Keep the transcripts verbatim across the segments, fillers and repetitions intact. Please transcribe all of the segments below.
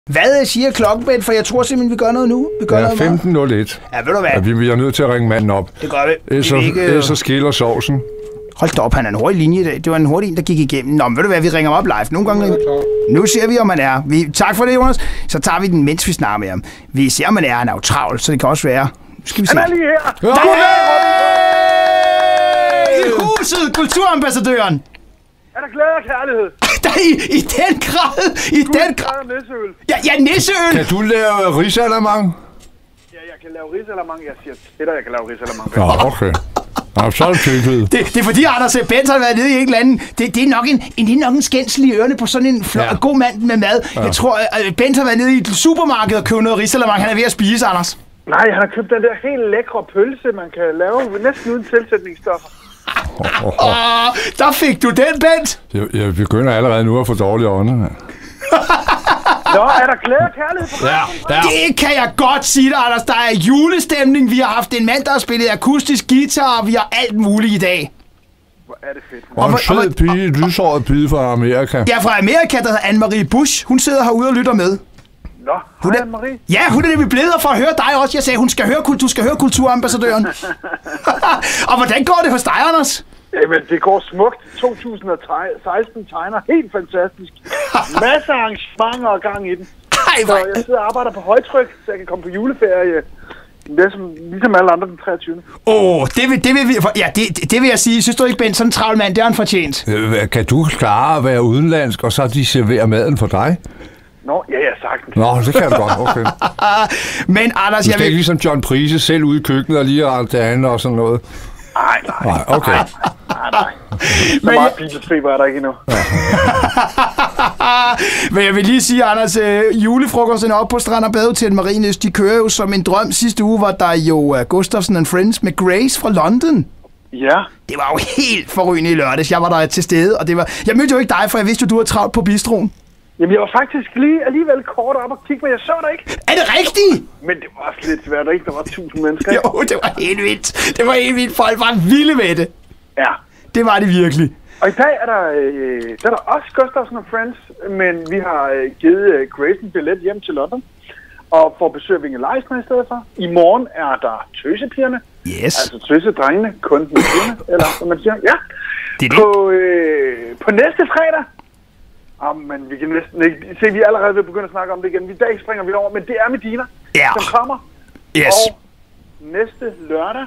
Hvad siger klokken, Ben? For jeg tror simpelthen, vi gør noget nu. Vi gør ja, noget femten nul et. Ja, ved du hvad? Ja, vi, vi er nødt til at ringe manden op. Det gør vi. Ellers så, ikke... så skiller sovsen. Hold da op, han er en hurtig linje i dag. Det var en hurtig en, der gik igennem. Nå, men ved du hvad, vi ringer op live. Nogle gange... Nu ser vi, om man er. Vi... Tak for det, Jonas. Så tager vi den, mens vi snakker med ham. Vi ser, om man er. Han er jo travl, så det kan også være... Nu skal vi se. Han er lige her. Ja. Hey! I huset, kulturambassadøren. Er der glæde og kærlighed? Der i, i den grad, i du den grad. Nisseøl. Ja, ja, nisseøl. Kan du lave risalamang? Ja, jeg kan lave risalamang. Jeg siger til dig, jeg kan lave risalamang. Ja, okay. Ja, så er det tilfældet. Det, det er fordi, Anders Bent har været nede i en eller anden... Det, det er nok en, en, det er nok en skændsel i ørerne på sådan en flot, ja. god mand med mad. Ja. Jeg tror, at Bent har været nede i et supermarked og købt noget risalamang. Han er ved at spise, Anders. Nej, han har købt den der helt lækre pølse, man kan lave næsten uden tilsætningsstoffer. Oh, oh, oh. Der fik du den, Bent! Jeg, jeg begynder allerede nu at få dårlige ånder. Nå, er der glæde og kærlighed på ja, der... Det kan jeg godt sige dig, Anders. Der er julestemning. Vi har haft en mand, der har spillet akustisk guitar, og vi har alt muligt i dag. Hvor er det fedt. Og en sød pige, lyshåret pige fra Amerika. Ja, fra Amerika, der hedder Anne-Marie Bush. Hun sidder herude og lytter med. Nå, hun er, Anne-Marie. Ja, hun er nemlig blevet for at høre dig også. Jeg sagde, hun skal høre, du skal høre kulturambassadøren. Og hvordan går det hos dig, Anders? Jamen, det går smukt. to tusind og seksten tegner helt fantastisk. Masser af arrangementer og gang i den. Ej, så jeg sidder og arbejder på højtryk, så jeg kan komme på juleferie. Ligesom, ligesom alle andre den treogtyvende. Åh, oh, det vil, det vil vi, ja, det, det vil jeg sige. Synes du ikke, Ben, sådan en travl mand, det er han fortjent. Øh, kan du klare at være udenlandsk, og så de serverer maden for dig? Nå, ja, ja, sagtens. Nå, det kan du godt, okay. Men Anders, jeg vil... Du skal ikke ligesom John Prise selv ude i køkkenet og lige alt det andet og sådan noget. Nej, nej. Nej, okay. Nej, nej, nej. Så men meget jeg... Beatles-feber er der ikke endnu. Ja. Men jeg vil lige sige, Anders, øh, julefrokosten op på Strand og Badehotel Marienlyst, de kører jo som en drøm. Sidste uge var der jo uh, Gustafsson and Friends med Grace fra London. Ja. Det var jo helt forrygende i lørdags. Jeg var der til stede, og det var... Jeg mødte jo ikke dig, for jeg vidste jo, du var travlt på bistroen. Jamen, jeg var faktisk lige alligevel kort op og kigge, men jeg så dig ikke. Er det rigtigt? Men det var også lidt svært, ikke? Der var tusind mennesker, ikke? Jo, det var helt vildt. Det var helt vildt. Folk var vilde med det. Ja. Det var det virkelig. Og i dag er der, øh, der, er der også Gustafsson and Friends, men vi har øh, givet øh, Grace en billet hjem til London og får besøg af Vinge Leisner i stedet for. I morgen er der Tøsepigerne. Yes. Altså Tøsedrengene, kun med pigerne, eller hvad man siger. Ja. Det er det. På, øh, på næste fredag. Oh, men vi kan næsten ikke se, vi er allerede ved at begynde at snakke om det igen. I dag springer vi over, men det er Medina, ja. som kommer. Yes. Og næste lørdag,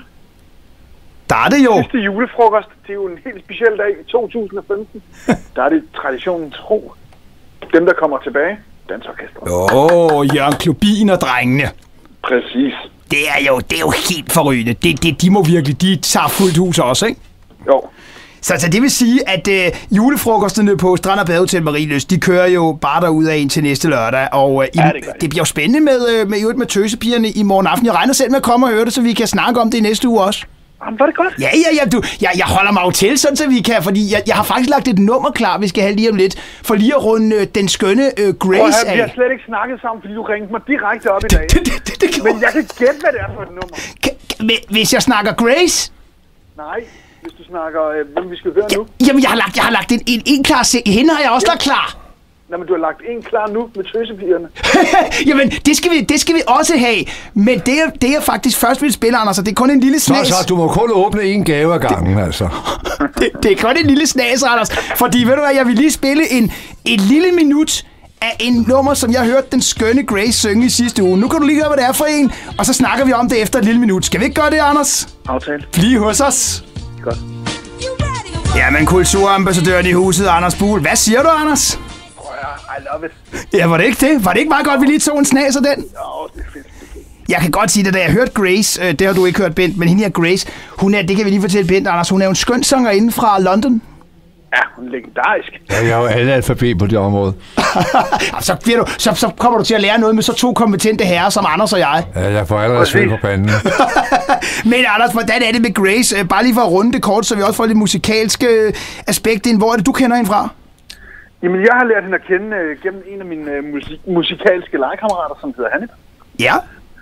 der er det jo. Næste julefrokost, det er jo en helt speciel dag i to tusind og femten. Der er det traditionen tro. Dem, der kommer tilbage, dansorkestret. Åh, oh, Jørgen Klubin og drengene. Præcis. Det er jo, det er jo helt forrygende. Det, det, de må virkelig, de tager fuldt hus også, ikke? Jo. Så, så det vil sige, at øh, julefrokosterne på Strand og Badehotel Marienlyst, de kører jo bare derud af en til næste lørdag. Og øh, ja, det, det bliver jo spændende med, øh, med, med Tøsepigerne i morgen aften. Jeg regner selv med at komme og høre det, så vi kan snakke om det i næste uge også. Jamen, var det godt? Ja, ja, ja. Du, jeg, jeg holder mig jo til, sådan så vi kan, fordi jeg, jeg har faktisk lagt et nummer klar, vi skal have lige om lidt, for lige at runde øh, den skønne øh, Grace af. Vi har slet ikke snakket sammen, fordi du ringte mig direkte op i dag. det, det, det, det Men jeg kan gætte, hvad det er for et nummer. K- hvis jeg snakker Grace? Nej, hvis du snakker, øh, hvem vi skal høre nu. Jamen, jeg har lagt, jeg har lagt en, en, en klar se. Hende har jeg også ja. lagt klar. Nej, men du har lagt en klar nu med Tøsepigerne. Jamen, det skal, vi, det skal vi også have. Men det er, det er faktisk først vil spille, Anders, og det er kun en lille snas. Så, så du må kun åbne en gave ad gangen, det, altså. det, det er kun en lille snas, Anders. Fordi, ved du hvad, jeg vil lige spille en, en lille minut af en nummer, som jeg hørte den skønne Grace synge i sidste uge. Nu kan du lige høre, hvad det er for en, og så snakker vi om det efter et lille minut. Skal vi ikke gøre det, Anders? Aftale. Bliv hos os. Godt. Jamen, kulturambassadøren i huset, Anders Buhl. Hvad siger du, Anders? I love it. Ja, var det ikke det? Var det ikke meget godt, vi lige tog en snas af den? Jo, det er fedt. Jeg kan godt sige det, da jeg hørte Grace, øh, det har du ikke hørt, Bent, men hende her Grace, hun er, det kan vi lige fortælle Bent, Anders, hun er jo en skøn sangerinde fra London. Ja, hun er legendarisk. Ja, jeg har jo alle alfabet på det område. så, bliver du, så, så kommer du til at lære noget med så to kompetente herrer som Anders og jeg. Ja, jeg får allerede sved på panden. Men Anders, hvordan er det med Grace? Bare lige for at runde det kort, så vi også får lidt musikalske aspekt ind. Hvor er det, du kender hende fra? Jamen, jeg har lært hende at kende uh, gennem en af mine uh, musik- musikalske legekammerater, som hedder Hannibal. Ja.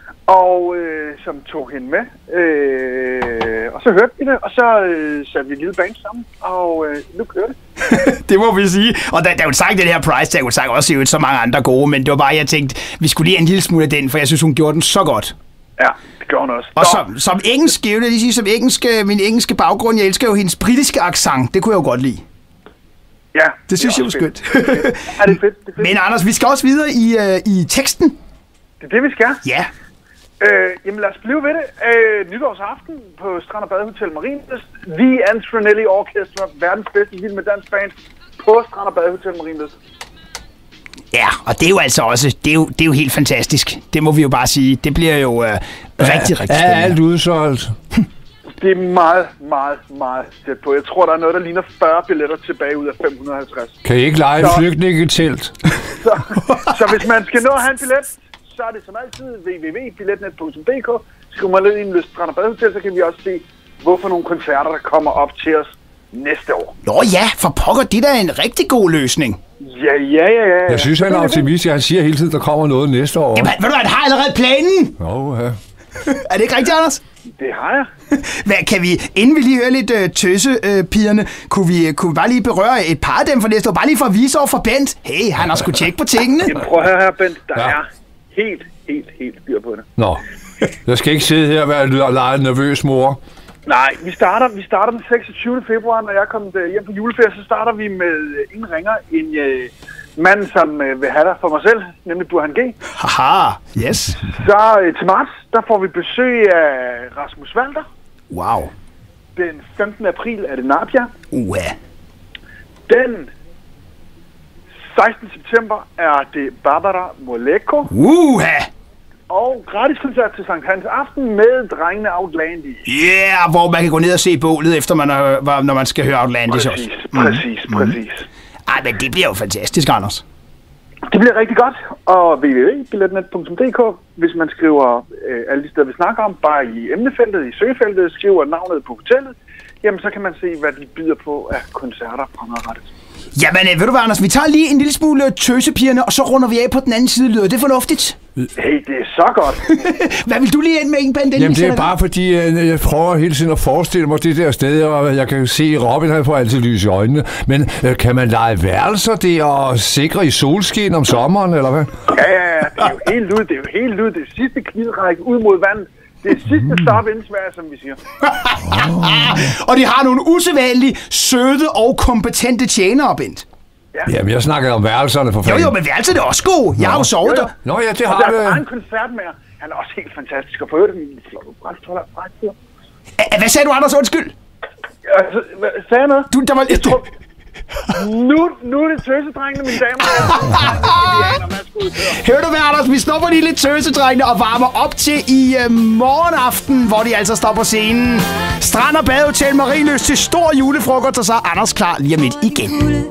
Og øh, som tog hende med. Øh, og så hørte vi det, og så øh, satte vi et lille band sammen, og øh, nu kører det. Det må vi sige. Og der, der er jo sagt den her price tag, og sagt også jo så mange andre gode, men det var bare, jeg tænkte, vi skulle lige have en lille smule af den, for jeg synes, hun gjorde den så godt. Ja, det gjorde hun også. Og som, som engelsk, jeg vil lige sige, som engelsk, min engelske baggrund, jeg elsker jo hendes britiske accent, det kunne jeg jo godt lide. Ja, det synes jeg var skønt. Ja, det er fedt. Det er fedt. Men Anders, vi skal også videre i, uh, i teksten. Det er det, vi skal. Ja. Øh, jamen lad os blive ved det. Øh, nytårsaften på Strand og Badehotel Marienlyst. The Antronelli Orchestra, verdens bedste vild med dansk band på Strand og Badehotel Marienlyst. Ja, og det er jo altså også, det er jo, det er jo helt fantastisk. Det må vi jo bare sige. Det bliver jo uh, rigtig, rigtig spændende. Er alt udsolgt? Det er meget, meget, meget tæt på. Jeg tror, der er noget, der ligner fyrre billetter tilbage ud af fem hundrede og halvtreds. Kan I ikke lege en flygtningetelt? Så, så hvis man skal nå at have en billet, så er det som altid w w w punktum billetnet punktum d k. Skriver man lidt ind i Lyst Strand og Badehotel, så kan vi også se, hvorfor nogle koncerter, der kommer op til os næste år. Nå ja, for pokker, det der er en rigtig god løsning. Ja, ja, ja, ja. Jeg synes, han er optimist. Han siger hele tiden, der kommer noget næste år. Jamen, ved du hvad, han har allerede planen. Nå, ja. Er det ikke rigtigt, Anders? Det har jeg. Hvad, kan vi, inden vi lige hører lidt uh, tøssepigerne, uh, kunne, vi, kunne vi bare lige berøre et par af dem for næste år? Bare lige for at vise over for Bent. Hey, han har sgu tjekke på tingene. Jamen, prøv at høre her, Bent. Der ja. er helt, helt, helt styr på det. Nå, jeg skal ikke sidde her og være lege nervøs, mor. Nej, vi starter, vi starter den seksogtyvende februar, når jeg kommer hjem på juleferie, så starter vi med ingen ringer, en uh, mand, som uh, vil have dig for mig selv, nemlig Burhan G. Haha, yes. Så uh, til marts, der får vi besøg af Rasmus Walter. Wow. Den femtende april er det Napia. Uha. Den sekstende september er det Barbara Moleko. Uha. Og gratis koncert til Sankt Hans Aften med drengene Outlandish. Ja, yeah, hvor man kan gå ned og se bålet, efter man har, når man skal høre Outlandish præcis, også. Mm. Præcis, præcis. Mm. Ej, men det bliver jo fantastisk, Anders. Det bliver rigtig godt. Og w w w punktum billetnet punktum d k, hvis man skriver øh, alle de steder, vi snakker om, bare i emnefeltet, i søgefeltet, skriver navnet på hotellet, jamen så kan man se, hvad de byder på af koncerter fremadrettet. Jamen, ved du hvad, Anders, vi tager lige en lille smule tøsepigerne, og så runder vi af på den anden side. Lyder det fornuftigt? Hey, det er så godt. Hvad vil du lige ind med, en band? Jamen, det er bare fordi, jeg prøver hele tiden at forestille mig det der sted, og jeg kan se, at Robin han får altid lys i øjnene. Men kan man lege værelser der og sikre i solskin om sommeren, eller hvad? Ja, ja, ja. Det er jo helt ud. Det er jo helt ud. Det er sidste knivrække ud mod vandet. Det er sidste stop inden Sverige, som vi siger. Og de har nogle usædvanlige, søde og kompetente tjenere, Bent. Ja. Jamen, jeg snakker om værelserne for fanden. Jo, jo, men værelset er også gode. Jeg har jo sovet der. Nå ja, det og har der det. er en koncert med jer. Han er også helt fantastisk. Og for øvrigt, en flot brændstråler. Hvad sagde du, Anders? Undskyld. Altså, hvad, sagde jeg noget? Du, der var lidt... Nu, nu er det tøsedrengene, mine damer. Hør du hvad, Anders? Vi snupper lige lidt tøsedrengene og varmer op til i uh, morgenaften, hvor de altså står på scenen. Strand og Badehotel Marienlyst til stor julefrokost, og så er Anders klar lige om lidt igen.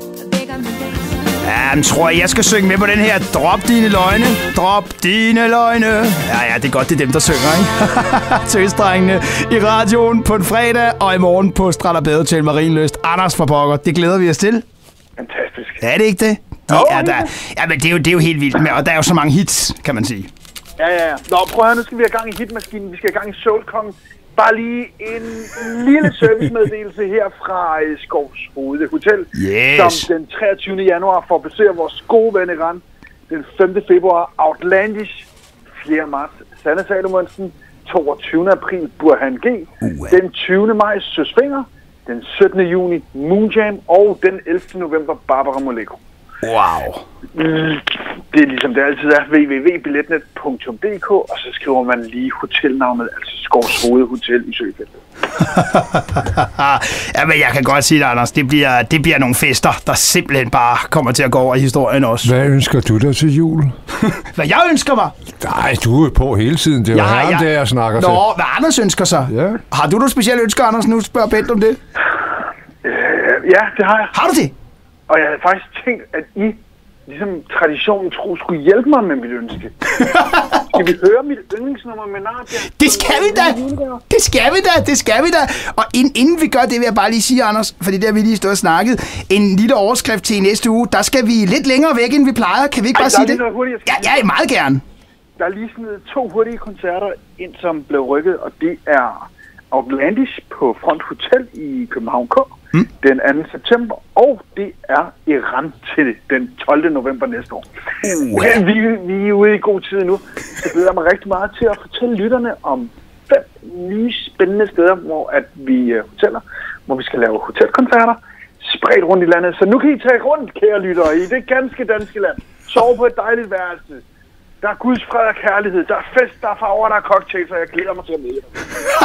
Ja, men tror jeg, jeg skal synge med på den her. Drop dine løgne, drop dine løgne. Ja, ja, det er godt, det er dem, der synger, ikke? Tøsdrengene i radioen på en fredag, og i morgen på Strand og Badehotel Marienlyst. Anders for pokker, det glæder vi os til. Fantastisk. Er det ikke det? De oh, er der. Ja, men det er, jo, det er jo helt vildt med, og der er jo så mange hits, kan man sige. Ja, ja, ja. Nå, prøv at høre, nu skal vi have gang i hitmaskinen. Vi skal have gang i Soul Kong. Bare lige en lille servicemeddelelse her fra Skovs Hoved Hotel, yes. som den treogtyvende januar får besøg af vores gode ven i Rand. Den femte februar Outlandish, fjerde marts Sanne Salomonsen, toogtyvende april Burhan G, uh. den tyvende maj Søsfinger, den syttende juni Moonjam og den ellevte november Barbara Moleko. Wow. Det er ligesom det altid er, w w w punktum billetnet punktum d k, og så skriver man lige hotelnavnet, altså Skovs Hoved Hotel i søgefeltet. Ja, men jeg kan godt sige det, Anders. Det bliver, det bliver nogle fester, der simpelthen bare kommer til at gå over i historien også. Hvad ønsker du dig til jul? Hvad jeg ønsker mig? Nej, du er på hele tiden. Det er jo ja, herren, ja. der jeg snakker Nå, til. Nå, hvad Anders ønsker sig? Ja. Har du nogle specielle ønsker, Anders? Nu spørger Bent om det. Øh, ja, det har jeg. Har du det? Og jeg havde faktisk tænkt, at I, ligesom traditionen tro, skulle hjælpe mig med mit ønske. Skal vi høre mit yndlingsnummer med Nadia? Det skal vi da! Det skal vi da! Det skal vi da! Og ind, inden vi gør det, vil jeg bare lige sige, Anders, fordi der vi lige stået og snakket, en lille overskrift til i næste uge. Der skal vi lidt længere væk, end vi plejer. Kan vi ikke Ej, bare sige det? Hurtigt, ja, ja, meget gerne. Der er lige sådan to hurtige koncerter ind, som blev rykket, og det er Outlandish på Front Hotel i København K. mm. den anden september, og det er Iran til den tolvte november næste år. Uh. Ja, vi, vi er ude i god tid nu. Det glæder mig rigtig meget til at fortælle lytterne om fem nye spændende steder, hvor at vi uh, hoteller, hvor vi skal lave hotelkoncerter, spredt rundt i landet. Så nu kan I tage rundt, kære lyttere, i det ganske danske land. Sove på et dejligt værelse. Der er Guds fred og kærlighed. Der er fest, der er farver, der er cocktails, og jeg glæder mig til at møde jer.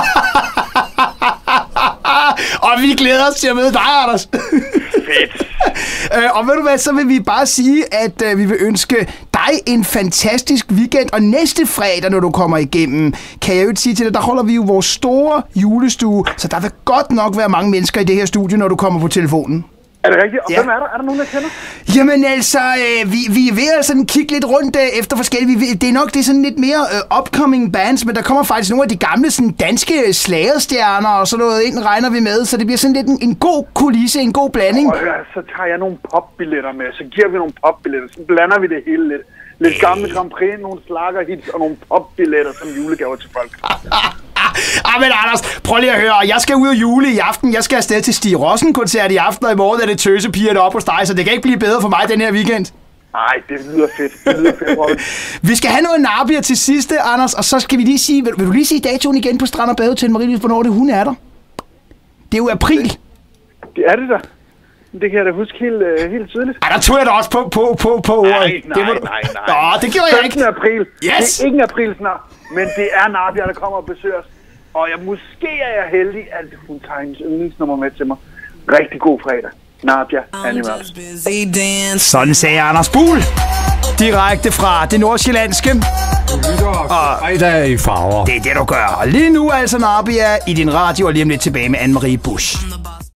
Og vi glæder os til at møde dig, Anders. Fedt. øh, og ved du hvad, så vil vi bare sige, at øh, vi vil ønske dig en fantastisk weekend. Og næste fredag, når du kommer igennem, kan jeg jo sige til dig, der holder vi jo vores store julestue. Så der vil godt nok være mange mennesker i det her studie, når du kommer på telefonen. Er det rigtigt? Og ja. Hvem er der? Er der nogen, der kender? Jamen altså, øh, vi, vi er ved at sådan kigge lidt rundt øh, efter forskellige. Vi, det er nok det er sådan lidt mere øh, upcoming bands, men der kommer faktisk nogle af de gamle sådan, danske slagerstjerner og sådan noget ind, regner vi med. Så det bliver sådan lidt en, en god kulisse, en god blanding. Og, øh, så tager jeg nogle popbilletter med, så giver vi nogle popbilletter, så blander vi det hele lidt. Lidt gamle Grand Prix, nogle slaggerhits og nogle popbilletter som julegaver til folk. Ah, men Anders, prøv lige at høre. Jeg skal ud og jule i aften. Jeg skal afsted til Stig Rossen-koncert i aften, og i morgen er det tøsepigerne op hos dig, så det kan ikke blive bedre for mig den her weekend. Nej, det lyder fedt. Det lyder fedt, Robin. Vi skal have noget Narbia til sidste, Anders, og så skal vi lige sige... Vil, vil du lige sige datoen igen på Strand og Badehotel, Marie, hvornår det hun er der? Det er jo april. Det, det er det da. Det kan jeg da huske helt, uh, helt tydeligt. Ej, der tog jeg da også på, på, på, på ordet. Nej, nej, det må... nej, nej. Nå, det gjorde jeg ikke. femtende april. Yes. Det er ikke en april snart, men det er Narbia, der kommer og besøger os. Og jeg, måske er jeg heldig, at hun tager hendes yndlingsnummer med til mig. Rigtig god fredag. Narbia Animals. Sådan sagde Anders Buhl. Direkte fra det nordsjællandske. Og fredag i farver. Det er det, du gør. Og lige nu altså Narbia i din radio, og lige om lidt tilbage med Anne-Marie Busch.